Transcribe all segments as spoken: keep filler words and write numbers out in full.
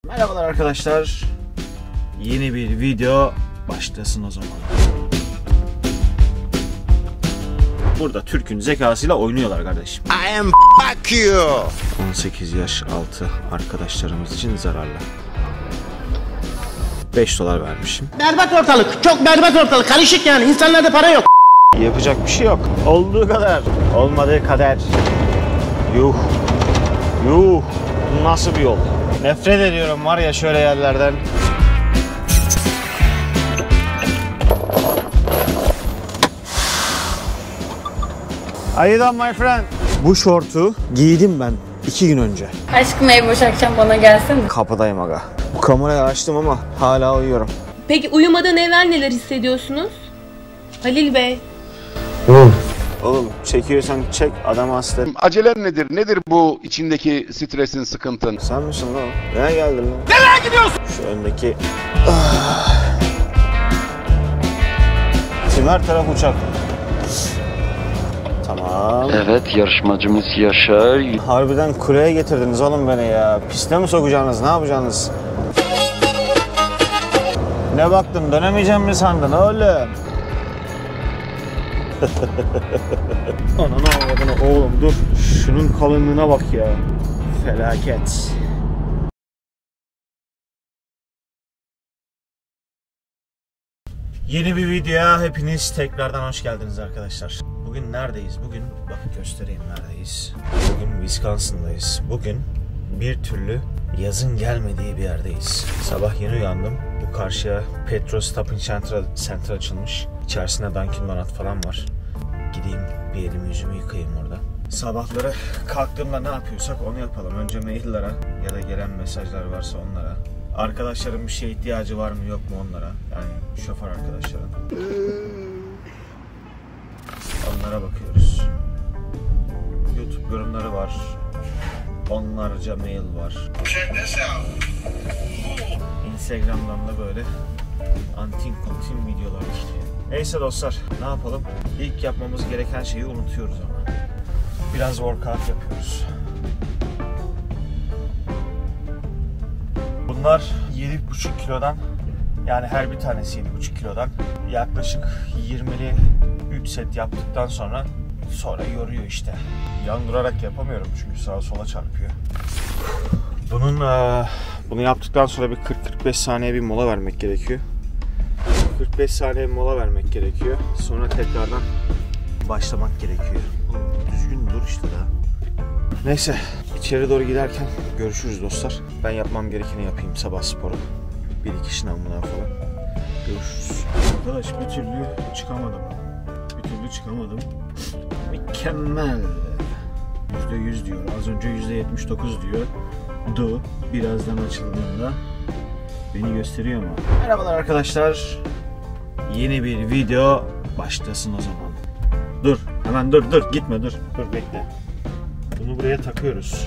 Merhabalar arkadaşlar. Yeni bir video başlasın o zaman. Burada Türk'ün zekasıyla oynuyorlar kardeşim. I am fuck you. on sekiz yaş altı arkadaşlarımız için zararlı. beş dolar vermişim. Berbat ortalık. Çok berbat ortalık. Karışık yani. İnsanlarda para yok. Yapacak bir şey yok. Olduğu kadar. Olmadığı kader. Yuh. Yuh. Nasıl bir yol? Nefret ediyorum var ya şöyle yerlerden. How you doing my friend? Bu şortu giydim ben iki gün önce. Aşkım ev boş akşam bana gelsene. Kapıdayım aga. Bu kamerayı açtım ama hala uyuyorum. Peki uyumadan evvel neler hissediyorsunuz? Halil Bey. Oğlum. Oğlum çekiyorsan çek, adam hasta. Acelen nedir? Nedir bu içindeki stresin, sıkıntın? Sen misin lan? Nereye geldin lan? Nereye gidiyorsun? Şu öndeki... Ah. Şimdi her taraf uçak. Tamam. Evet, yarışmacımız Yaşar. Harbiden kuleye getirdiniz oğlum beni ya. Piste mi sokacaksınız? Ne yapacaksınız? Ne baktın? Dönemeyeceğim mi sandın oğlum? Ananı avradını oğlum dur. Şunun kalınlığına bak ya. Felaket. Yeni bir videoya hepiniz tekrardan hoş geldiniz arkadaşlar. Bugün neredeyiz? Bugün bak göstereyim neredeyiz. Bugün Wisconsin'dayız. Bugün bir türlü yazın gelmediği bir yerdeyiz. Sabah yeni uyandım. Bu karşıya Petro Shopping Center, Center açılmış. İçerisinde Dunkin Donut falan var. Gideyim bir elimi yüzümü yıkayayım orada. Sabahları kalktığımda ne yapıyorsak onu yapalım. Önce maillere ya da gelen mesajlar varsa onlara. Arkadaşlarım bir şeye ihtiyacı var mı yok mu onlara. Yani şoför arkadaşlarım. Onlara bakıyoruz. YouTube yorumları var. Onlarca mail var. Instagram'dan da böyle antin kontin videolar işte. Neyse dostlar, ne yapalım? İlk yapmamız gereken şeyi unutuyoruz ama. Biraz workout yapıyoruz. Bunlar yedi buçuk kilodan, yani her bir tanesi yedi buçuk kilodan yaklaşık yirmili üç set yaptıktan sonra sonra yoruyor işte. Yan durarak yapamıyorum çünkü sağa sola çarpıyor. Bunun bunu yaptıktan sonra bir kırk kırk beş saniye bir mola vermek gerekiyor. kırk beş saniye bir mola vermek gerekiyor. Sonra tekrardan başlamak gerekiyor. Düzgün dur işte daha. Neyse, içeri doğru giderken görüşürüz dostlar. Ben yapmam gerekeni yapayım, sabah sporu. Bir iki şınavımdan falan. Görüşürüz. Arkadaş bir türlü çıkamadım. Bir türlü çıkamadım. Mükemmel. yüzde yüz diyor. Az önce yüzde yetmiş dokuz diyor. Du birazdan açıldığında beni gösteriyor mu? Merhabalar arkadaşlar. Yeni bir video başlasın o zaman. Dur. Hemen dur dur. Gitme dur. Dur bekle. Bunu buraya takıyoruz.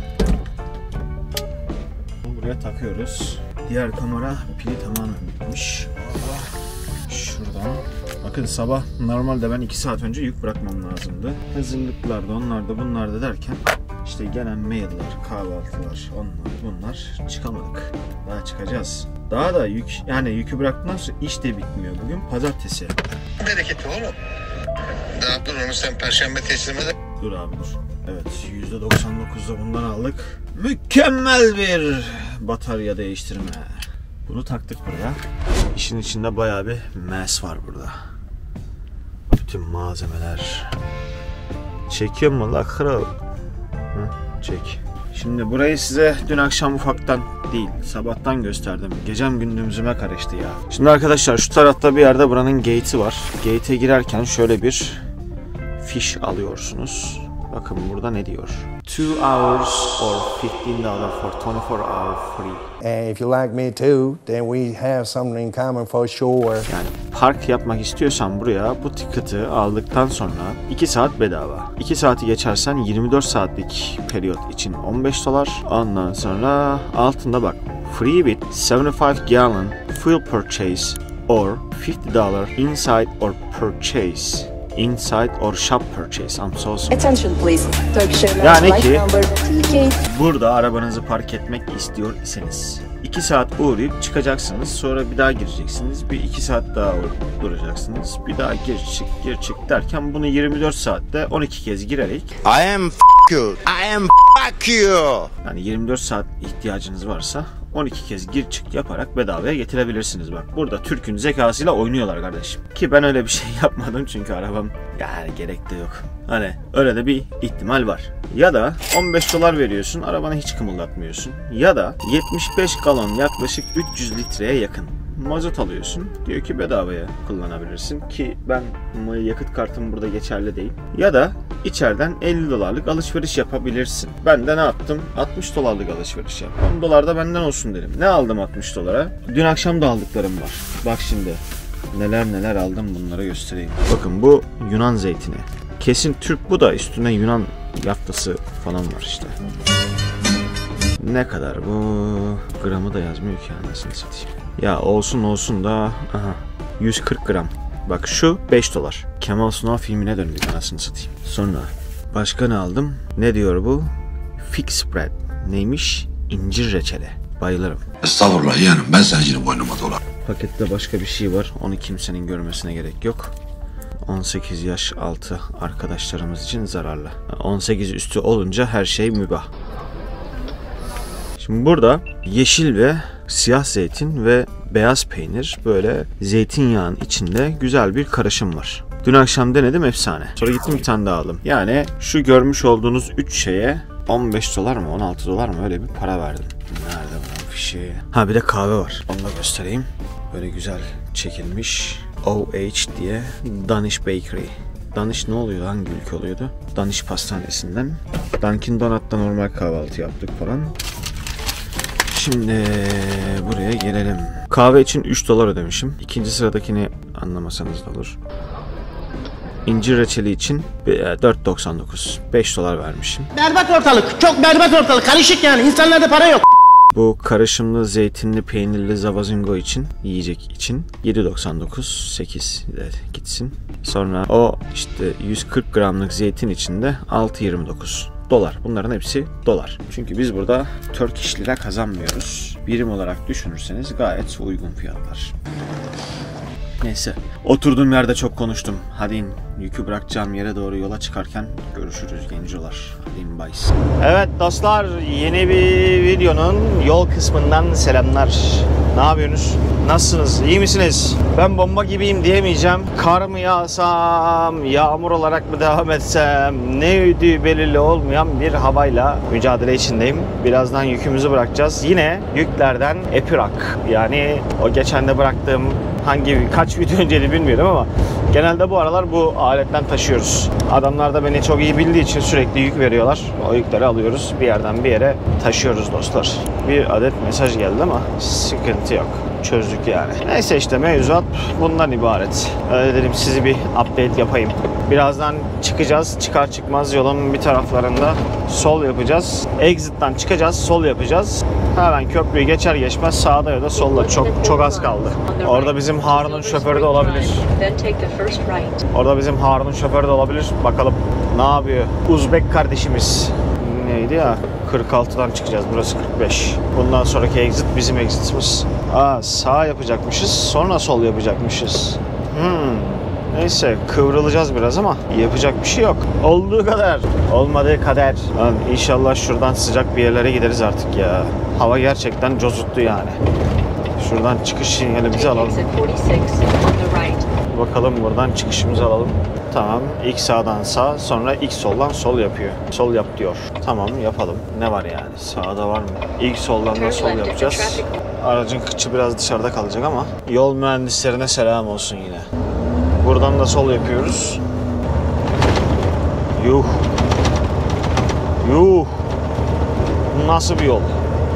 Bunu buraya takıyoruz. Diğer kamera pili tamamen bitmiş. Şuradan. Bakın sabah normalde ben iki saat önce yük bırakmam lazımdı. Hazırlıklarda onlarda bunlarda derken işte gelen mailler, kahvaltılar, onlar bunlar çıkamadık. Daha çıkacağız. Daha da yük, yani yükü bıraktıktan sonra iş de bitmiyor. Bugün pazartesi. Bereketli oğlum. Daha dur onu sen perşembe teslime de. Dur abi dur. Evet yüzde doksan dokuzda bundan aldık. Mükemmel bir batarya değiştirme. Bunu taktık buraya. İşin içinde bayağı bir mess var burada. Bütün malzemeler. Çekiyor mu la kral? Hı, çek. Şimdi burayı size dün akşam ufaktan değil, sabahtan gösterdim. Gecem gündüzüme karıştı ya. Şimdi arkadaşlar şu tarafta bir yerde buranın gate'i var. Gate'e girerken şöyle bir fiş alıyorsunuz. Bakın burada ne diyor? two hours or fifteen dollars for twenty-four hour free. And if you like me too, then we have something in common for sure. Yani park yapmak istiyorsan buraya bu ticket'ı aldıktan sonra iki saat bedava. iki saati geçersen yirmi dört saatlik periyot için on beş dolar. Ondan sonra altında bak. Free with seventy-five gallon fuel purchase or fifty dollars inside or purchase. Inside or shop purchase. I'm so sorry. Attention please. Turkish Airlines Yani flight ki number T Okey. Burada arabanızı park etmek istiyor iseniz iki saat uğrayıp çıkacaksınız. Sonra bir daha gireceksiniz. Bir iki saat daha duracaksınız. Bir daha gir çık gir çık derken bunu yirmi dört saatte on iki kez girerek I am f you. I am f you. yani yirmi dört saat ihtiyacınız varsa on iki kez gir çık yaparak bedavaya getirebilirsiniz. Bak burada Türk'ün zekasıyla oynuyorlar kardeşim. Ki ben öyle bir şey yapmadım çünkü arabam yani gerek de yok. Hani öyle de bir ihtimal var. Ya da on beş dolar veriyorsun, arabanı hiç kımıldatmıyorsun. Ya da yetmiş beş galon, yaklaşık üç yüz litreye yakın mazot alıyorsun. Diyor ki bedavaya kullanabilirsin ki ben yakıt kartım burada geçerli değil. Ya da içeriden elli dolarlık alışveriş yapabilirsin. Ben de ne yaptım? altmış dolarlık alışveriş yaptım. on dolar da benden olsun dedim. Ne aldım altmış dolara? Dün akşam da aldıklarım var. Bak şimdi neler neler aldım, bunları göstereyim. Bakın bu Yunan zeytini. Kesin Türk bu da üstüne Yunan yaftası falan var işte. Ne kadar bu? Gramı da yazmıyor ki anasını satayım. Ya olsun olsun da aha, yüz kırk gram. Bak şu beş dolar. Kemal Sunal filmine döndük anasını satayım. Sonra başka ne aldım? Ne diyor bu? Fig spread. Neymiş? İncir reçeli. Bayılırım. Estağfurullah yeğenim, ben senin boynuma dolar. Pakette başka bir şey var. Onu kimsenin görmesine gerek yok. on sekiz yaş altı arkadaşlarımız için zararlı. on sekiz üstü olunca her şey mübah. Şimdi burada yeşil ve siyah zeytin ve beyaz peynir, böyle zeytinyağın içinde güzel bir karışım var. Dün akşam denedim, efsane. Sonra gittim bir tane daha aldım. Yani şu görmüş olduğunuz üç şeye on beş dolar mı on altı dolar mı öyle bir para verdim. Nerede bu fişi? Ha bir de kahve var. Onu da göstereyim. Böyle güzel çekilmiş. O H diye Danish Bakery. Danish ne oluyor? Hangi ülke oluyordu? Danish pastanesinden. Dunkin Donut'ta normal kahvaltı yaptık falan. Şimdi buraya gelelim. Kahve için üç dolar ödemişim. İkinci sıradakini anlamasanız da olur. İncir reçeli için dört doksan dokuz. beş dolar vermişim. Berbat ortalık. Çok berbat ortalık. Karışık yani. İnsanlarda para yok. Bu karışımlı zeytinli peynirli zavazingo için, yiyecek için yedi doksan dokuz, sekiz gitsin. Sonra o işte yüz kırk gramlık zeytin içinde altı yirmi dokuz dolar. Bunların hepsi dolar. Çünkü biz burada Turkish lira kazanmıyoruz. Birim olarak düşünürseniz gayet uygun fiyatlar. Neyse. Oturduğum yerde çok konuştum. Hadi in. Yükü bırakacağım yere doğru yola çıkarken görüşürüz gencolar. Hadi in, bye. Evet dostlar, yeni bir videonun yol kısmından selamlar. Ne yapıyorsunuz? Nasılsınız? İyi misiniz? Ben bomba gibiyim diyemeyeceğim. Kar mı yağsam, yağmur olarak mı devam etsem, ne ödüğü belirli olmayan bir havayla mücadele içindeyim. Birazdan yükümüzü bırakacağız. Yine yüklerden Epirak. Yani o geçen de bıraktığım hangi kaç video önceydi bilmiyorum ama genelde bu aralar bu aletten taşıyoruz. Adamlar da beni çok iyi bildiği için sürekli yük veriyorlar. O yükleri alıyoruz. Bir yerden bir yere taşıyoruz dostlar. Bir adet mesaj geldi ama sıkıntı yok. Çözdük yani. Neyse işte mevzuat bundan ibaret. Öyle dedim, sizi bir update yapayım. Birazdan çıkacağız. Çıkar çıkmaz yolun bir taraflarında sol yapacağız. Exit'ten çıkacağız. Sol yapacağız. Hemen köprüyü geçer geçmez sağda ya da solda. Çok çok az kaldı. Orada bizim Harun'un şoförü de olabilir. Orada bizim Harun'un şoförü de olabilir. Bakalım ne yapıyor? Uzbek kardeşimiz. Neydi ya? kırk altıdan çıkacağız. Burası kırk beş. Bundan sonraki exit bizim exitimiz. Aa, sağ yapacakmışız. Sonra sol yapacakmışız. Hmm. Neyse, kıvrılacağız biraz ama yapacak bir şey yok. Olduğu kadar. Olmadığı kader. Lan inşallah şuradan sıcak bir yerlere gideriz artık ya. Hava gerçekten cozuttu yani. Şuradan çıkış sinyalimizi alalım. Bakalım buradan çıkışımızı alalım. Tamam. İlk sağdan sağ, sonra ilk soldan sol yapıyor. Sol yap diyor. Tamam, yapalım. Ne var yani? Sağda var mı? İlk soldan da sol yapacağız. Aracın kıçı biraz dışarıda kalacak ama yol mühendislerine selam olsun yine. Buradan da sol yapıyoruz. Yuh. Yuh. Nasıl bir yol?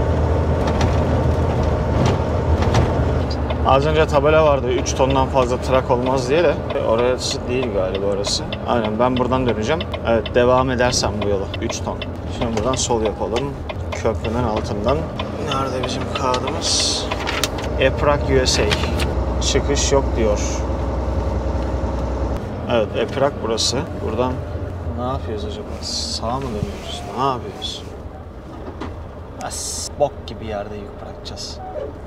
Az önce tabela vardı, üç tondan fazla trak olmaz diye de. Orası değil galiba orası. Aynen, ben buradan döneceğim. Evet, devam edersem bu yola üç ton. Şimdi buradan sol yapalım. Köprünün altından. Nerede bizim kağıdımız? Epirak U S A. Çıkış yok diyor. Evet, Epirak burası. Buradan ne yapıyoruz acaba? Sağa mı dönüyoruz? Ne yapıyoruz? As, bok gibi yerde yük bırakacağız.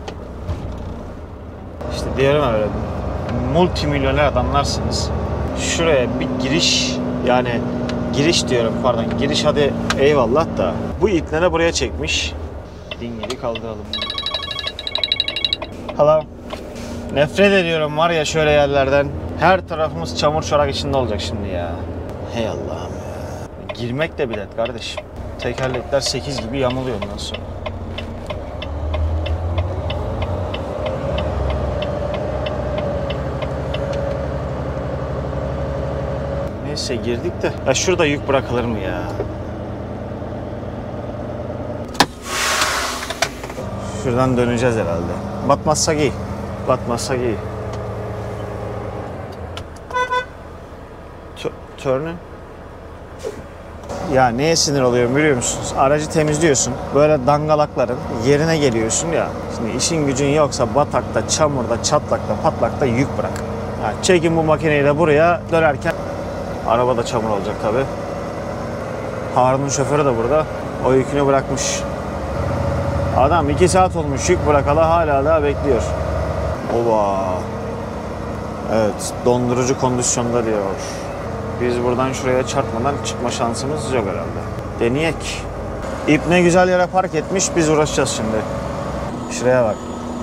İşte diyorum öyle. Multimilyoner adamlarsınız. Şuraya bir giriş, yani giriş diyorum pardon, giriş hadi eyvallah da bu ipleri buraya çekmiş. Dingili kaldıralım. Hello. Nefret ediyorum var ya şöyle yerlerden. Her tarafımız çamur çorak içinde olacak şimdi ya. Hey Allah'ım ya. Girmek de bilet kardeşim. Tekerlekler sekiz gibi yamuluyor ondan sonra. Neyse girdik de. Ya şurada yük bırakılır mı ya? Şuradan döneceğiz herhalde. Batmazsak iyi. Batmazsak iyi. Turn. Ya neye sinir oluyorum biliyor musunuz? Aracı temizliyorsun. Böyle dangalakların yerine geliyorsun ya. Şimdi işin gücün yoksa batakta, çamurda, çatlakta, patlakta yük bırak. Yani çekin bu makineyi de buraya, dönerken araba da çamur olacak tabi. Harun'un şoförü de burada. O yükünü bırakmış. Adam iki saat olmuş yük bırakalı hala daha bekliyor. Oba. Evet, dondurucu kondisyonda diyor. Biz buradan şuraya çarpmadan çıkma şansımız yok herhalde. Deneyek. İp ne güzel yere park etmiş, biz uğraşacağız şimdi. Şuraya bak.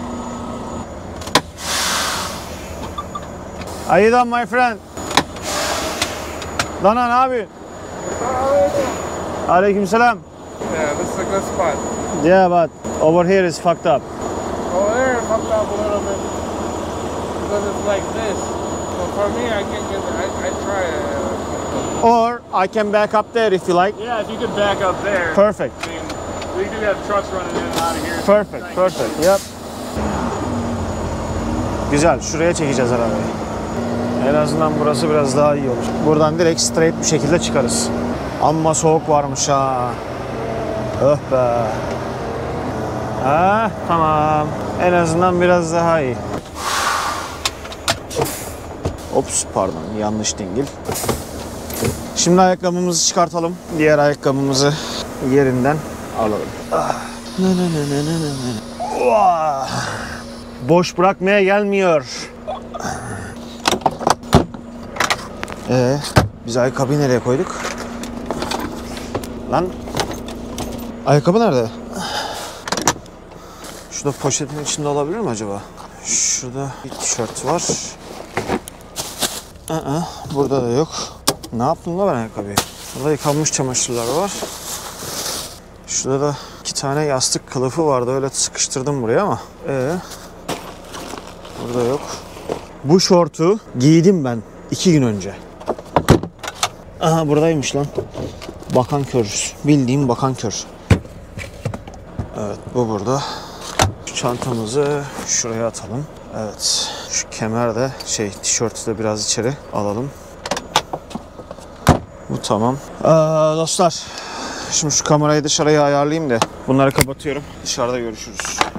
How you doing my friend? Dana ne yapıyorsun? Aleykümselam. Yeah, this is a good spot. Yeah, but over here is fucked up. Over there it's fucked up a little bit because it's like this. So for me, I can get. I, I try. Uh, Or I can back up there if you like. yeah, if you could back up there. Perfect. I mean, we do have trucks running in and out of here. Perfect, perfect. Yep. Güzel, şuraya çekeceğiz arabayı. En azından burası biraz daha iyi olur. Buradan direkt straight bir şekilde çıkarız. Amma soğuk varmış ha. Öh be. Ha, tamam. En azından biraz daha iyi. Ops, pardon, yanlış dingil. Şimdi ayakkabımızı çıkartalım. Diğer ayakkabımızı yerinden alalım. Ah. Oh. Boş bırakmaya gelmiyor. Ee, biz ayakkabıyı nereye koyduk? Lan. Ayakkabı nerede? Şurada poşetin içinde olabilir mi acaba? Şurada bir tişört var. Aa, burada da yok. Ne yaptım da ben ayakkabıyı? Burada yıkanmış çamaşırlar var. Şurada da iki tane yastık kılıfı vardı. Öyle sıkıştırdım buraya ama. Ee, burada yok. Bu şortu giydim ben iki gün önce. Aha buradaymış lan. Bakan kör. Bildiğim bakan kör. Evet bu burada. Şu çantamızı şuraya atalım. Evet. Şu kemer de şey tişörtü de biraz içeri alalım. Bu tamam. Ee, dostlar. Şimdi şu kamerayı dışarıya ayarlayayım da bunları kapatıyorum. Dışarıda görüşürüz.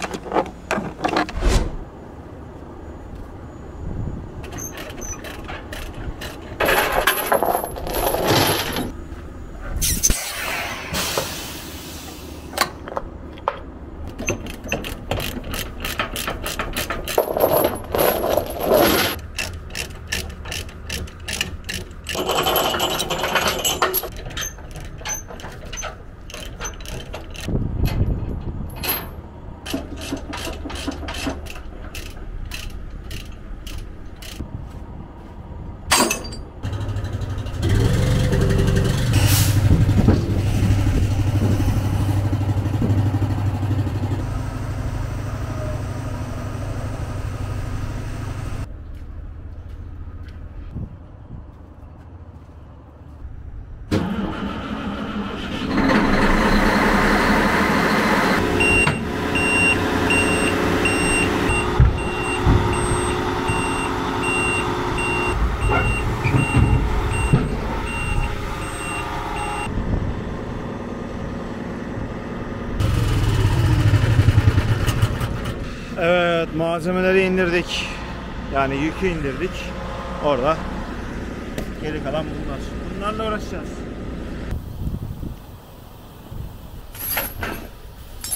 Evet, malzemeleri indirdik. Yani yükü indirdik. Orada geri kalan bunlar. Bunlarla uğraşacağız.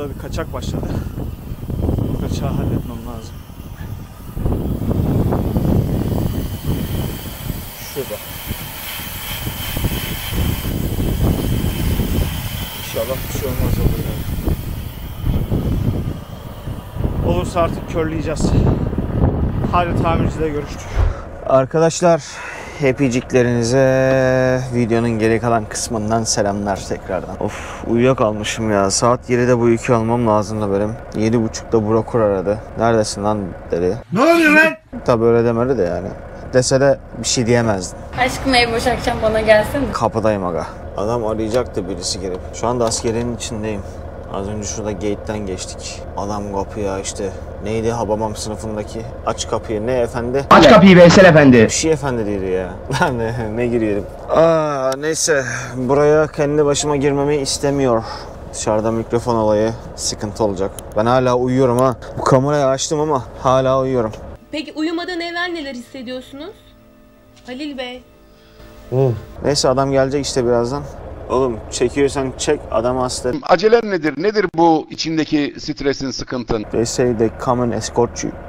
Burada bir kaçak başladı. Bu kaçağı halletmem lazım. Şurada. İnşallah bir şey olmaz olur yani. Olursa artık körleyeceğiz. Hadi tamircide görüştük. Arkadaşlar, hepiciklerinize videonun geri kalan kısmından selamlar tekrardan. Of, uyuyakalmışım ya. Saat yedide bu yükü almam lazımdı benim. yedi buçukta Burak Kur aradı. Neredesin lan dedi. Ne oluyor lan? Tabi öyle demedi de yani. Dese de bir şey diyemezdim. Aşkım ey boş akşam bana gelsene. Kapıdayım aga. Adam arayacaktı birisi gelip. Şu anda askeriyenin içindeyim. Az önce şurada gate'den geçtik. Adam kapıya işte neydi Habamam sınıfındaki aç kapıyı ne efendi? Aç kapıyı Veysel efendi. Bir şey efendi dedi ya. Lan ne, ne giriyorum. Aa neyse buraya kendi başıma girmemi istemiyor. Dışarıda mikrofon olayı sıkıntı olacak. Ben hala uyuyorum ha. Bu kamerayı açtım ama hala uyuyorum. Peki uyumadan evvel neler hissediyorsunuz? Halil Bey. Hı. Neyse adam gelecek işte birazdan. Oğlum çekiyorsan çek, adam hasta. Acelen nedir? Nedir bu içindeki stresin, sıkıntın? They say they come and escort you.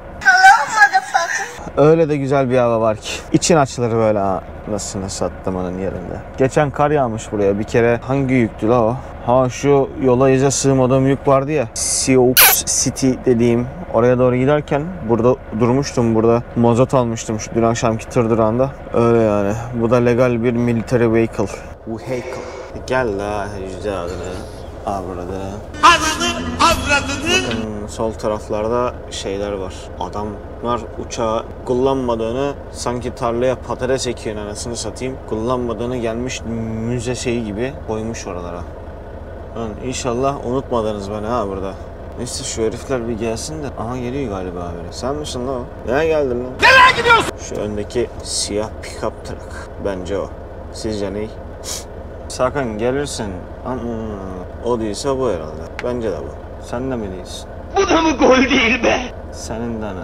Öyle de güzel bir hava var ki. İçin açılır böyle ha. Nasıl sattımının yerinde. Geçen kar yağmış buraya bir kere. Hangi yüktü la o? Ha şu yola iyice sığmadığım yük vardı ya. Sioux City dediğim. Oraya doğru giderken burada durmuştum. Burada mazot almıştım şu dün akşamki tır durağında. Öyle yani. Bu da legal bir military vehicle. Vehicle. Gel la yüzde adını. Avradı. Ananı avradını. Bakın sol taraflarda şeyler var. Adamlar uçağı kullanmadığını sanki tarlaya patates ekiyor anasını satayım. Kullanmadığını gelmiş müze şeyi gibi koymuş oralara. Lan inşallah unutmadınız beni ha burada. Neyse şu herifler bir gelsin de. Aha geliyor galiba abi. Sen misin lan o? Nereye geldin lan? Nereye gidiyorsun? Şu öndeki siyah pick-up truck. Bence o. Sizce ne? Sakın gelirsin. Ama o değilse bu herhalde. Bence de bu. Sen de mi değilsin? Bu da mı gol değil be? Senin de ne?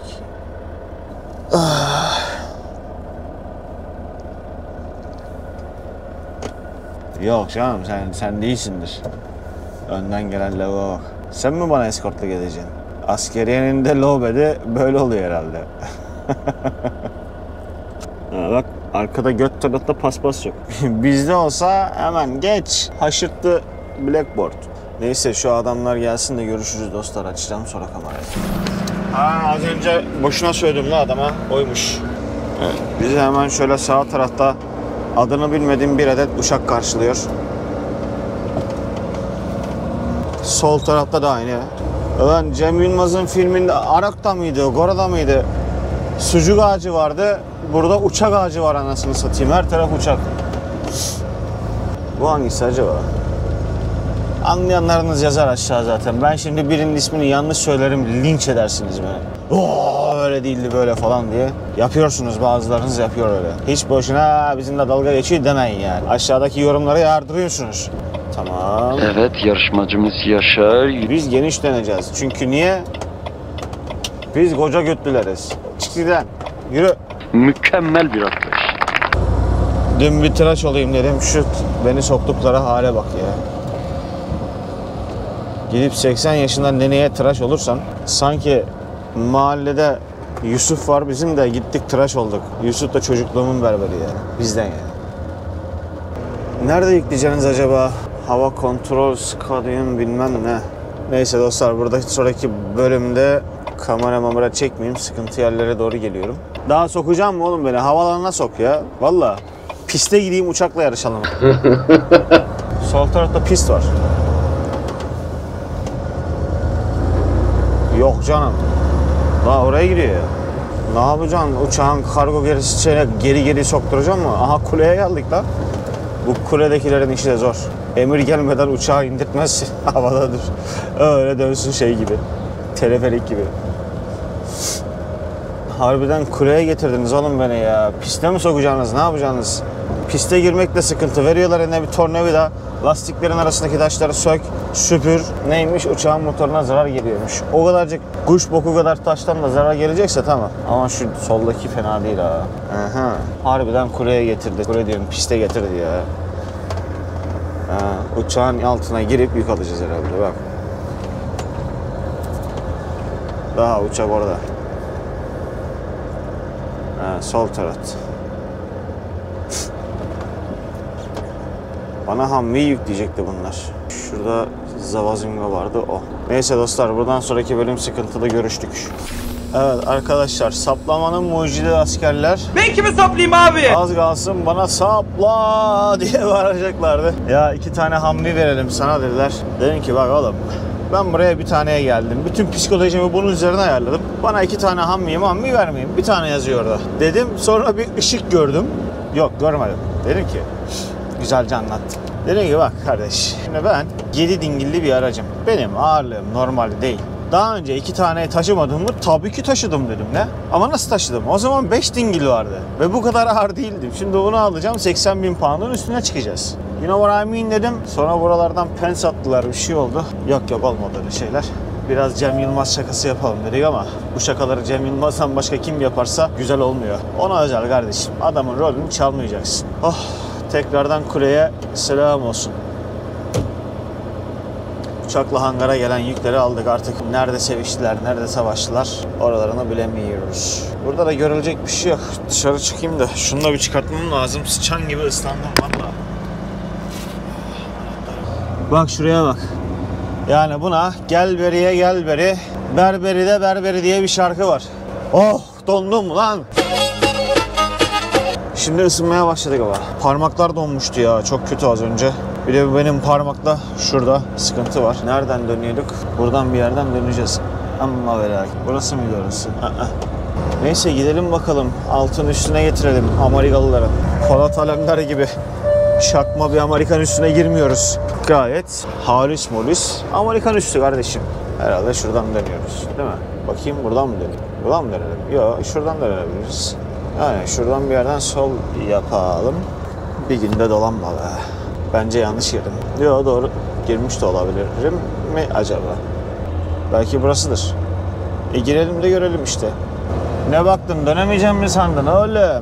Yok canım sen sen değilsindir. Önden gelen lavuğa bak. Sen mi bana eskortluk edeceksin? Askeriyenin de lobede böyle oluyor herhalde. Ha, bak arkada göt tarafta paspas yok. Bizde olsa hemen geç. Haşırttı blackboard. Neyse şu adamlar gelsin de görüşürüz dostlar. Açacağım sonra kamerayı. Ha az önce boşuna söyledim la adama. Oymuş. Evet. Bizi hemen şöyle sağ tarafta adını bilmediğim bir adet uçak karşılıyor. Sol tarafta da aynı. Ulan Cem Yılmaz'ın filminde Arak'ta mıydı, Gora'da mıydı? Sucuk ağacı vardı. Burada uçak ağacı var anasını satayım. Her taraf uçak. Bu hangisi acaba? Anlayanlarınız yazar aşağı zaten. Ben şimdi birinin ismini yanlış söylerim, linç edersiniz beni. Oo öyle değildi böyle falan diye. Yapıyorsunuz, bazılarınız yapıyor öyle. Hiç boşuna bizimle dalga geçiyor demeyin yani. Aşağıdaki yorumlara yardırıyorsunuz. Tamam. Evet, yarışmacımız Yaşar. Biz geniş döneceğiz. Çünkü niye? Biz koca götlüleriz. Çık giden. Yürü. Mükemmel bir atlayış. Dün bir tıraş olayım dedim. Şu beni soktukları hale bak ya. Gidip seksen yaşında neneye tıraş olursan sanki mahallede Yusuf var bizim de gittik tıraş olduk. Yusuf da çocukluğumun berberi yani. Bizden yani. Nerede yükleyeceğiniz acaba? Hava kontrol stadyum bilmem ne. Neyse dostlar burada sonraki bölümde kamera mamara çekmeyeyim. Sıkıntı yerlere doğru geliyorum. Daha sokacağım mı oğlum beni? Havalarına sok ya. Valla. Piste gideyim uçakla yarışalım. Sol tarafta pist var. Yok canım. Daha oraya gidiyor ya. Ne yapacaksın? Uçağın kargo gerisi geri geri sokturacağım mı? Aha kuleye geldik lan. Bu kuledekilerin işi de zor. Emir gelmeden uçağı indirtmez, havadadır. Öyle dönsün şey gibi. Teleferik gibi. Harbiden kuleye getirdiniz oğlum beni ya. Piste mi sokacaksınız? Ne yapacaksınız? Piste girmek de sıkıntı. Veriyorlar eline bir tornavida. Lastiklerin arasındaki taşları sök, süpür. Neymiş? Uçağın motoruna zarar geliyormuş. O kadarcık kuş boku kadar taştan da zarar gelecekse tamam. Ama şu soldaki fena değil ha. Aha. Harbiden kuleye getirdi. Kule diyorum piste getirdi ya. Ha, uçağın altına girip yük alacağız herhalde bak. Daha uçak orada. Ha, sol taraf. Bana hammi yükleyecekti bunlar. Şurada Zavazingo vardı o. Neyse dostlar, buradan sonraki bölüm sıkıntıda görüştük. Evet arkadaşlar, saplamanın mucidi askerler. Ben kimi saplayayım abi? Az kalsın bana sapla diye bağıracaklardı. Ya iki tane hammi verelim sana dediler. Dedim ki bak oğlum, ben buraya bir taneye geldim. Bütün psikolojimi bunun üzerine ayarladım. Bana iki tane hammi hammi vermeyin. Bir tane yazıyor orada. Dedim, sonra bir ışık gördüm. Yok, görmedim. Dedim ki, güzelce anlattım. Dedim ki bak kardeş, şimdi ben yedi dingilli bir aracım. Benim ağırlığım normal değil. Daha önce iki tane taşımadım mı? Tabii ki taşıdım dedim ne? Ama nasıl taşıdım? O zaman beş dingil vardı. Ve bu kadar ağır değildim. Şimdi bunu alacağım, seksen bin pound'un üstüne çıkacağız. You know what I mean dedim. Sonra buralardan pens attılar, bir şey oldu. Yok yok, olmadı öyle şeyler. Biraz Cem Yılmaz şakası yapalım dedik ama bu şakaları Cem Yılmaz'dan başka kim yaparsa güzel olmuyor. Ona özel kardeşim. Adamın rolünü çalmayacaksın. Oh, tekrardan kuleye selam olsun. Uçakla hangara gelen yükleri aldık artık. Nerede seviştiler, nerede savaştılar oralarını bilemiyoruz. Burada da görülecek bir şey yok. Dışarı çıkayım da şunu da bir çıkartmam lazım. Sıçan gibi ıslandım valla. Bak şuraya bak. Yani buna gel beriye gel beri, berberi de berberi diye bir şarkı var. Oh, dondum lan. Şimdi ısınmaya başladık ama. Parmaklar donmuştu ya, çok kötü az önce. Bir de benim parmakla şurada sıkıntı var. Nereden dönüyorduk? Buradan bir yerden döneceğiz. Amma ve lakin. Burası mıydı orası? Aa. Neyse gidelim bakalım. Altın üstüne getirelim Amerikalıların. Polat Alemdar gibi şakma bir Amerikan üstüne girmiyoruz. Gayet halis molis Amerikan üstü kardeşim. Herhalde şuradan dönüyoruz. Değil mi? Bakayım, buradan mı dönüyoruz? Buradan mı dönelim? Yok, şuradan dönebiliriz. Yani şuradan bir yerden sol yapalım. Bir günde dolanma be. Bence yanlış girdim. Yok, doğru girmiş de olabilirim mi acaba? Belki burasıdır. E girelim de görelim işte. Ne baktın, dönemeyeceğim mi sandın oğlum?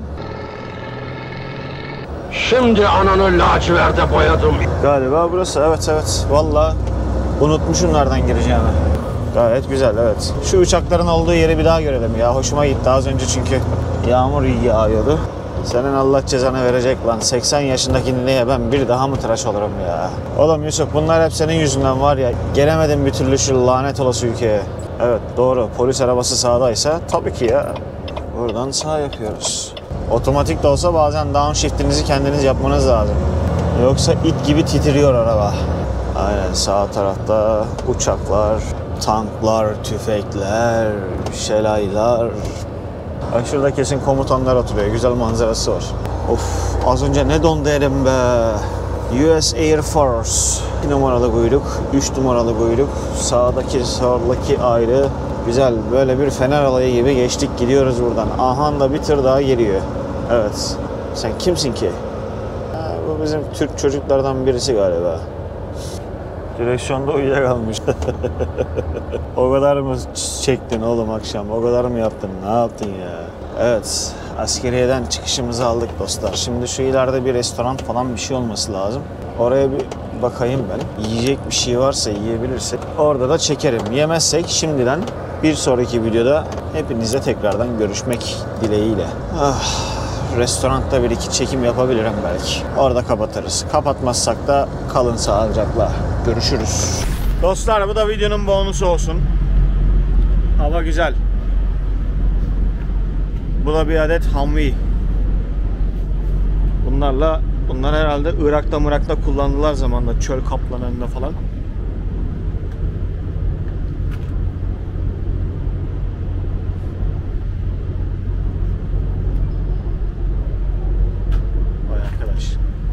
Şimdi ananı laciverde boyadım. Galiba burası, evet evet. Vallahi unutmuşum nereden gireceğimi. Gayet güzel, evet. Şu uçakların olduğu yeri bir daha görelim ya. Hoşuma gitti az önce çünkü yağmur yağıyordu. Senin Allah cezanı verecek lan. seksen yaşındaki neye ben bir daha mı tıraş olurum ya? Oğlum Yusuf, bunlar hep senin yüzünden var ya. Gelemedim bir türlü şu lanet olası ülkeye. Evet doğru, polis arabası sağdaysa tabii ki ya. Buradan sağ yapıyoruz. Otomatik de olsa bazen downshift'inizi kendiniz yapmanız lazım. Yoksa it gibi titriyor araba. Aynen, sağ tarafta uçaklar, tanklar, tüfekler, şelaylar. Bak şurada kesin komutanlar oturuyor. Güzel manzarası var. Of, az önce ne dondu elim be. U S Air Force. iki numaralı kuyruk, üç numaralı kuyruk. Sağdaki, soldaki ayrı. Güzel, böyle bir fener alayı gibi geçtik gidiyoruz buradan. Aha da bir tır daha geliyor. Evet. Sen kimsin ki? Ha, bu bizim Türk çocuklardan birisi galiba. Direksiyonda uyuyakalmış. O kadar mı çektin oğlum akşam? O kadar mı yaptın? Ne yaptın ya? Evet, askeriyeden çıkışımızı aldık dostlar. Şimdi şu ileride bir restoran falan bir şey olması lazım. Oraya bir bakayım ben. Yiyecek bir şey varsa, yiyebilirsek orada da çekerim. Yemezsek şimdiden bir sonraki videoda hepinizle tekrardan görüşmek dileğiyle. Ah, restoranda bir iki çekim yapabilirim belki. Orada kapatırız. Kapatmazsak da kalın sağlıcakla. Görüşürüz. Dostlar, bu da videonun bonusu olsun. Hava güzel. Bu da bir adet Humvee. Bunlarla, bunlar herhalde Irak'ta Mırak'ta kullandılar zamanında, çöl kaplanlarında falan. Vay arkadaş.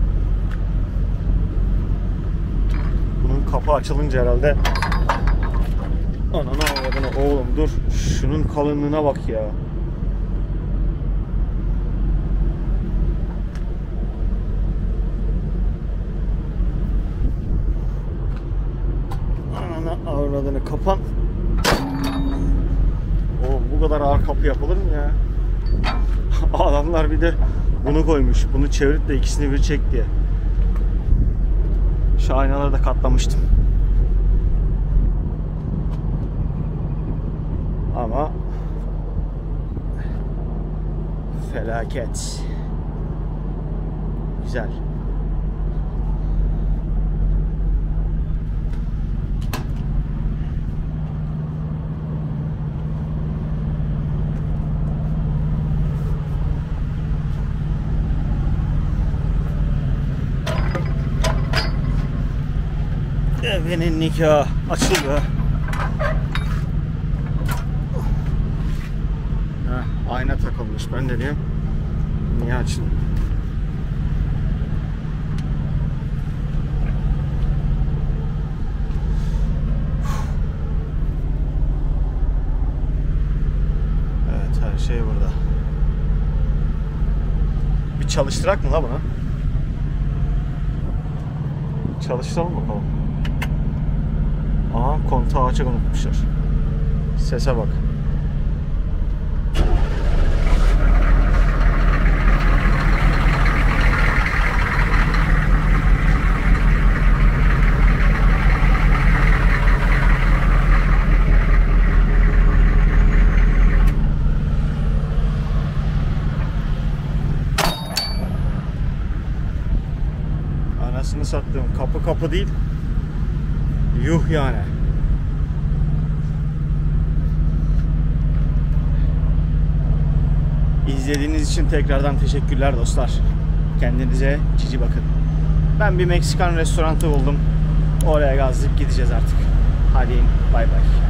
Bunun kapı açılınca herhalde. Ananı avradını, oğlum dur. Şunun kalınlığına bak ya. Avradını kapan. Oğlum bu kadar ağır kapı yapılır mı ya? Adamlar bir de bunu koymuş. Bunu çevirip de ikisini bir çek diye. Şu aynaları da katlamıştım. Ama felaket. Güzel. Evinin nikahı açıldı. Heh, ayna takılmış. Ben de diyorum niye açıldı? Evet, her şey burada. Bir çalıştırak mı la bunu? Çalıştıralım bakalım. Aha, kontağı açık unutmuşlar. Sese bak. Anasını sattığım kapı kapı değil. Yuh yani. İzlediğiniz için tekrardan teşekkürler dostlar. Kendinize cici bakın. Ben bir Meksikan restoranı buldum. Oraya gazlayıp gideceğiz artık. Hadi bay bay.